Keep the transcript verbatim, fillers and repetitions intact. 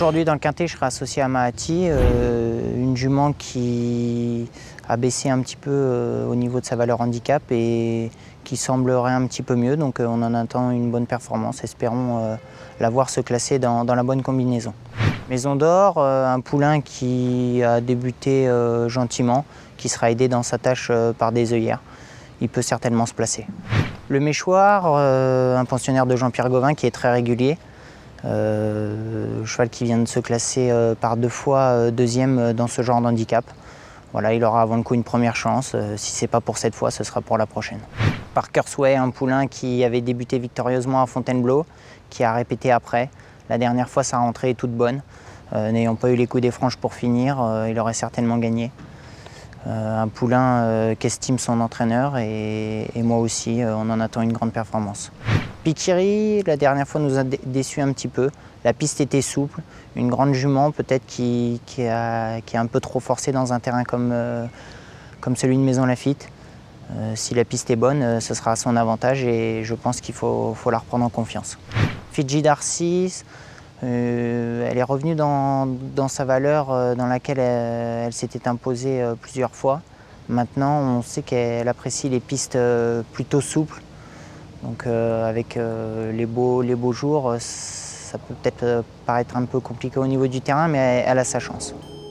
Aujourd'hui dans le Quintet, je serai associé à Mahati, euh, une jument qui a baissé un petit peu euh, au niveau de sa valeur handicap et qui semblerait un petit peu mieux. Donc euh, on en attend une bonne performance. Espérons euh, la voir se classer dans, dans la bonne combinaison. Maison d'Or, euh, un poulain qui a débuté euh, gentiment, qui sera aidé dans sa tâche euh, par des œillères. Il peut certainement se placer. Le Méchoir, euh, un pensionnaire de Jean-Pierre Gauvin qui est très régulier. Euh, cheval qui vient de se classer euh, par deux fois euh, deuxième dans ce genre d'handicap. Voilà, il aura avant le coup une première chance. Euh, si ce n'est pas pour cette fois, ce sera pour la prochaine. Parker Sway, un poulain qui avait débuté victorieusement à Fontainebleau, qui a répété après. La dernière fois, sa rentrée est toute bonne. Euh, N'ayant pas eu les coups des franges pour finir, euh, il aurait certainement gagné. Euh, un poulain euh, qu'estime son entraîneur et, et moi aussi, euh, on en attend une grande performance. Pikiri, la dernière fois, nous a déçu un petit peu. La piste était souple, une grande jument peut-être qui, qui, a, qui est un peu trop forcée dans un terrain comme, euh, comme celui de Maison Lafitte. Euh, si la piste est bonne, euh, ce sera à son avantage et je pense qu'il faut, faut la reprendre en confiance. Fidji Darcy, euh, elle est revenue dans, dans sa valeur euh, dans laquelle elle, elle s'était imposée euh, plusieurs fois. Maintenant, on sait qu'elle apprécie les pistes euh, plutôt souples. Donc euh, avec euh, les, beaux, les beaux jours, ça peut peut-être paraître un peu compliqué au niveau du terrain, mais elle, elle a sa chance.